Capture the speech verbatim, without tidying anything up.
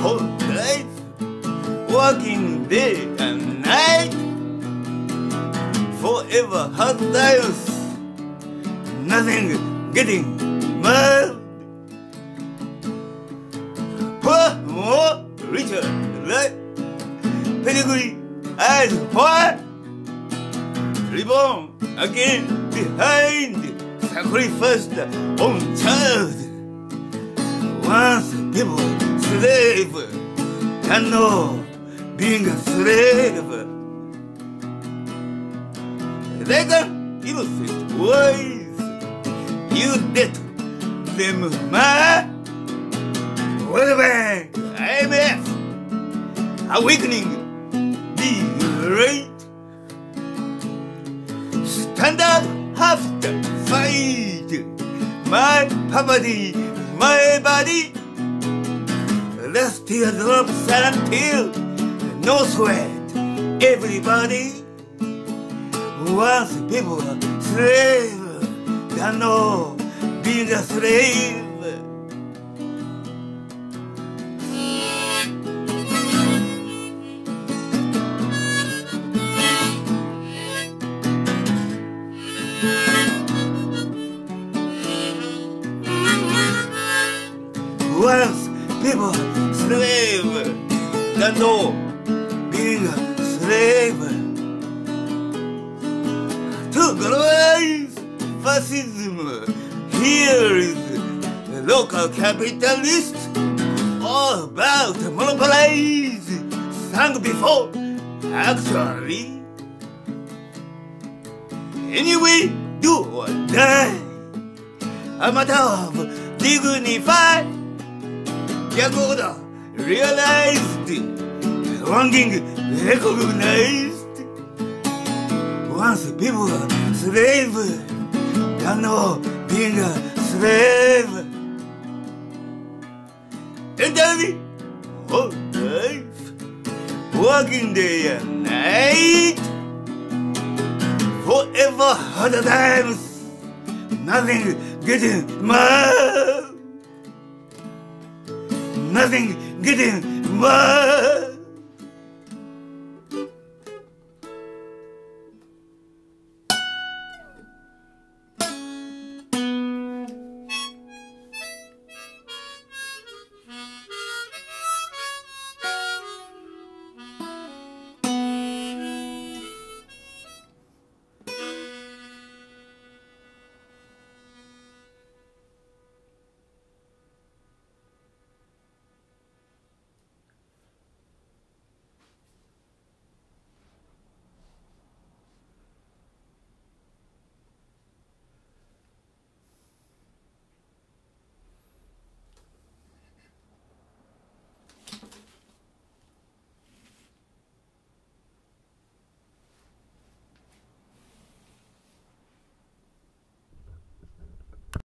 for life, working day and night, forever hard times, nothing getting mad. Poor, more, richer, right? Pedigree as why? Reborn again behind, sacrificed on child. Once people slave, can know being a slave. They can innocent ways, you did them mad. Whatever I M F, awakening the rate. Stand up, have to fight. My poverty, my body. Let's teardrop silent tear, no sweat. Everybody once people slave, don't know being a slave. Once people slave, don't know being a slave. To glorize fascism, here is local capitalist, all about monopolize, sang before, actually. Anyway, do or die, a matter of dignified, gag order realized, longing recognized. Once people are slave, don't know being a slave. Enter me, whole life, working day and night, forever hard times, nothing getting mad, nothing getting mad.